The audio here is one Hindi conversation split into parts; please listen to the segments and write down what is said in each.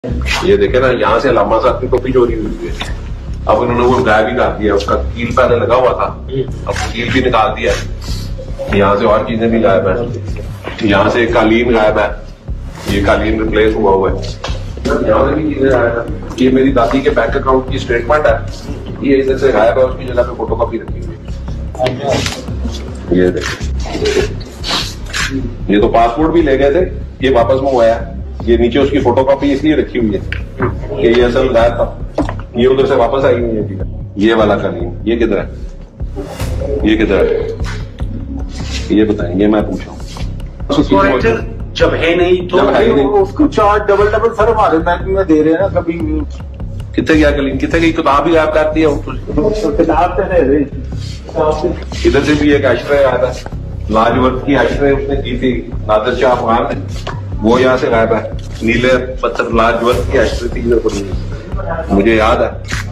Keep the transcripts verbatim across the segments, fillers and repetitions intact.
ये देखे ना, यहाँ से अल्लामा साहब की टोपी चोरी हुई है। अब उन्होंने वो गायब भी कर दिया, उसका कील पहले लगा हुआ था, अब कील भी निकाल दिया। यहाँ से और चीजें भी गायब है, यहाँ से कालीन गायब है, ये कालीन रिप्लेस हुआ हुआ है। यहाँ से भी चीजें गायब है। ये मेरी दादी के बैंक अकाउंट की स्टेटमेंट है, ये इधर से गायब है, उसकी जगह पे फोटो कॉपी रखी हुई है। ये देखिए, ये तो पासपोर्ट भी ले गए थे, ये वापस मंगवाया। ये नीचे उसकी फोटोकॉपी इसलिए रखी हुई है कि ये असल गायब था, ये उधर से वापस आई हुई है। ये वाला कालीन ये किधर है, ये किधर है, ये बताएं, ये मैं पूछा हूँ। जब है नहीं तो जब है नहीं उसको चार्ज डबल डबल सर हमारे बैंक में दे रहे हैं ना। कभी कितने गया कालीन, कितने गई किताब ही गायब करती है। किताब से दे रहे, इधर से भी एक आश्रय आया था, लाजवर्थ की आश्रय उसने की थी नादिर शाह अफगान ने, वो यहाँ से गायब है। नीले पत्थर लाजवर्थ की आश्रय थी इधर पर, मुझे याद है।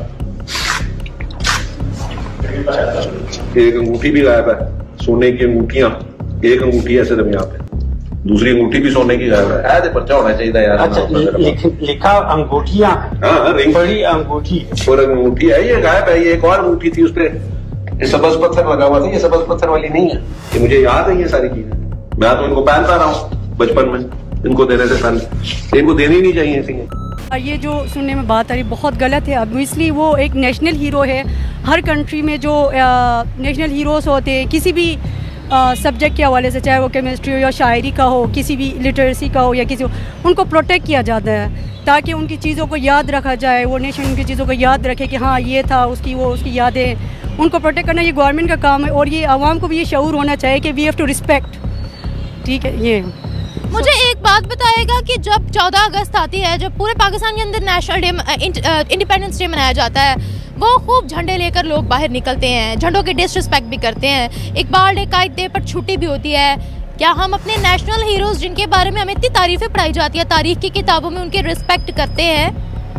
एक अंगूठी भी गायब है, सोने की अंगूठियां, एक अंगूठी है सिर्फ यहाँ पे, दूसरी अंगूठी भी सोने की गायब है। ऐसे पर्चा होना चाहिए यार। अच्छा, लिख, लिखा अंगूठियां, हाँ रिंग बड़ी अंगूठी और अंगूठी है, ये गायब है। ये एक और अंगूठी थी, उसपे सबज पत्थर लगा हुआ था, ये सबज पत्थर वाली नहीं है। ये मुझे याद है, ये सारी चीजें मैं तो इनको पहनता रहा हूँ बचपन में, इनको देने से पहले इनको देनी नहीं चाहिए ऐसी। ये जो सुनने में बात आ रही बहुत गलत है। ऑब्वियसली वो एक नेशनल हीरो है। हर कंट्री में जो नेशनल हीरोज़ होते हैं किसी भी सब्जेक्ट के हवाले से, चाहे वो केमिस्ट्री हो या शायरी का हो, किसी भी लिटरेसी का हो या किसी हो, उनको प्रोटेक्ट किया जाता है ताकि उनकी चीज़ों को याद रखा जाए, वो नेशन उनकी चीज़ों को याद रखे कि हाँ ये था, उसकी वो उसकी यादें, उनको प्रोटेक्ट करना ये गवर्नमेंट का काम है। और ये आवाम को भी ये शऊर होना चाहिए कि वी हैव टू रिस्पेक्ट। ठीक है। ये मुझे एक बात बताएगा कि जब चौदह अगस्त आती है, जब पूरे पाकिस्तान के अंदर नेशनल डे, इंडिपेंडेंस डे मनाया जाता है, वो खूब झंडे लेकर लोग बाहर निकलते हैं, झंडों की डिसरिस्पेक्ट भी करते हैं। इकबाल डे, कायद डे पर छुट्टी भी होती है। क्या हम अपने नेशनल हीरोज़ जिनके बारे में हमें इतनी तारीफ़ें पढ़ाई जाती है तारीख की किताबों में, उनकी रिस्पेक्ट करते हैं?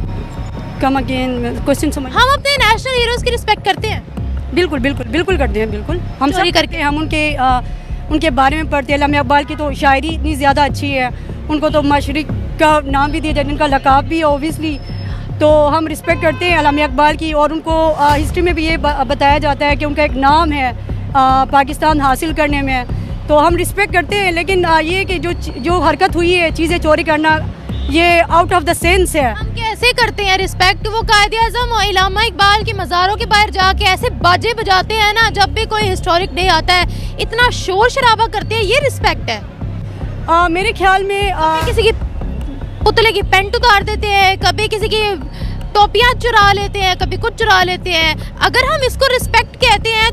कम अगेन क्वेश्चन समझ। हम अपने नेशनल हीरोज़ की रिस्पेक्ट करते हैं? बिल्कुल बिल्कुल बिल्कुल करते हैं, बिल्कुल। हम सॉरी करके हम उनके आ, उनके बारे में पढ़ते हैं। अल्लामा इकबाल की तो शायरी इतनी ज़्यादा अच्छी है, उनको तो मशरिक का नाम भी दिया जाता है, उनका लकाब भी है ओबियसली। तो हम रिस्पेक्ट करते हैं अल्लामा इकबाल की। और उनको आ, हिस्ट्री में भी ये बताया जाता है कि उनका एक नाम है आ, पाकिस्तान हासिल करने में, तो हम रिस्पेक्ट करते हैं। लेकिन आ, ये कि जो जो हरकत हुई है, चीज़ें चोरी करना, ये आउट ऑफ द सेंस है। हम कैसे करते हैं रिस्पेक्ट? वो कायदे आज़म और अल्लामा इकबाल की मज़ारों के बाहर जाके ऐसे बाजे बजाते हैं ना, जब भी कोई हिस्टोरिक डे आता है इतना शोर शराबा करते हैं, ये रिस्पेक्ट है? आ, मेरे ख्याल में आ, किसी की पुतले की पेंट उतार देते हैं, कभी किसी की टोपियाँ चुरा लेते हैं, कभी कुछ चुरा लेते हैं। अगर हम इसको रिस्पेक्ट कहते हैं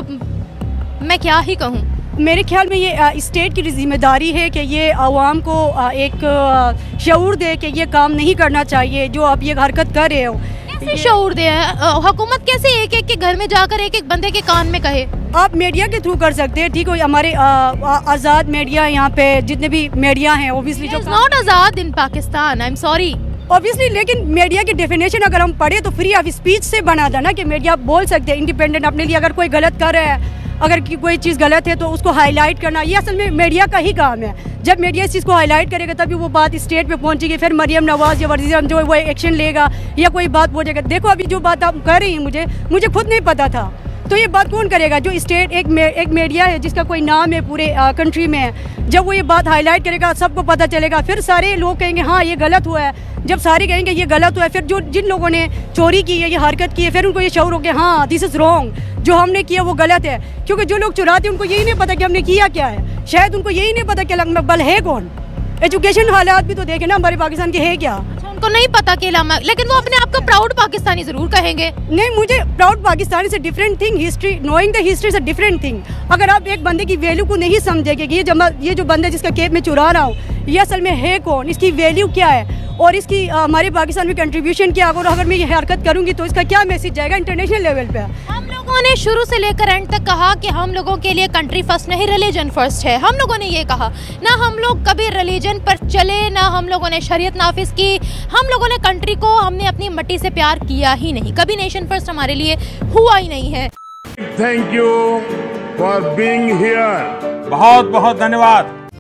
तो मैं क्या ही कहूँ। मेरे ख्याल में ये स्टेट की जिम्मेदारी है कि ये आवाम को एक शऊर दे कि ये काम नहीं करना चाहिए जो आप ये हरकत कर रहे हो। कैसे शऊर दे? हुकूमत कैसे एक एक के घर में जाकर एक एक बंदे के कान में कहे? आप मीडिया के थ्रू कर सकते हैं। ठीक हो, हमारे आज़ाद मीडिया, यहाँ पे जितने भी मीडिया हैं ओबियसली जो नॉट आज़ाद in Pakistan, I am sorry obviously. लेकिन मीडिया की डेफिनेशन अगर हम पढ़े तो फ्री ऑफ स्पीच से बना था ना, कि मीडिया बोल सकते हैं इंडिपेंडेंट अपने लिए। अगर कोई गलत कर रहा है, अगर कोई चीज़ गलत है तो उसको हाईलाइट करना, ये असल में मीडिया का ही काम है। जब मीडिया इस चीज़ को हाईलाइट करेगा तभी वो बात स्टेट पे पहुंचेगी, फिर मरियम नवाज या वज़ीर आज़म जो वो एक्शन लेगा या कोई बात बोलेगा। देखो अभी जो बात आप कर रही हैं, मुझे मुझे खुद नहीं पता था, तो ये बात कौन करेगा? जो स्टेट एक मे, एक मीडिया है जिसका कोई नाम है पूरे आ, कंट्री में, जब वो ये बात हाईलाइट करेगा सबको पता चलेगा, फिर सारे लोग कहेंगे हाँ ये गलत हुआ है। जब सारे कहेंगे ये गलत हुआ है, फिर जो जिन लोगों ने चोरी की है, ये हरकत की है, फिर उनको ये शऊर हो गया हाँ दिस इज़ रॉन्ग, जो हमने किया वो गलत है। क्योंकि जो लोग चुराते हैं उनको यही नहीं पता कि हमने किया क्या है, शायद उनको यही नहीं पता कि अल्लामा इकबाल है कौन। एजुकेशन हालात भी तो देखे ना हमारे पाकिस्तान के है क्या। उनको नहीं पता कि अल्लामा, लेकिन वो अपने आप को प्राउड पाकिस्तानी जरूर कहेंगे। नहीं, मुझे प्राउड पाकिस्तानी से different thing, history knowing the history से डिफरेंट थिंग। अगर आप एक बंदे की वैल्यू को नहीं समझेंगे कि ये जमा ये जो बंदा जिसका केप में चुरा रहा हूँ ये असल में है कौन, इसकी वैल्यू क्या है और इसकी हमारे पाकिस्तान में कंट्रीब्यूशन क्या, और अगर मैं ये हरकत करूँगी तो इसका क्या मैसेज जाएगा इंटरनेशनल लेवल पे। हम लोगों ने शुरू से लेकर एंड तक कहा कि हम लोगों के लिए कंट्री फर्स्ट नहीं रिलीजन फर्स्ट है। हम लोगों ने ये कहा, ना हम लोग कभी रिलीजन पर चले, ना हम लोगों ने शरीयत नाफिज की। हम लोगों ने कंट्री को, हमने अपनी मट्टी से प्यार किया ही नहीं, कभी नेशन फर्स्ट हमारे लिए हुआ ही नहीं है। Thank you for being here. बहुत बहुत धन्यवाद।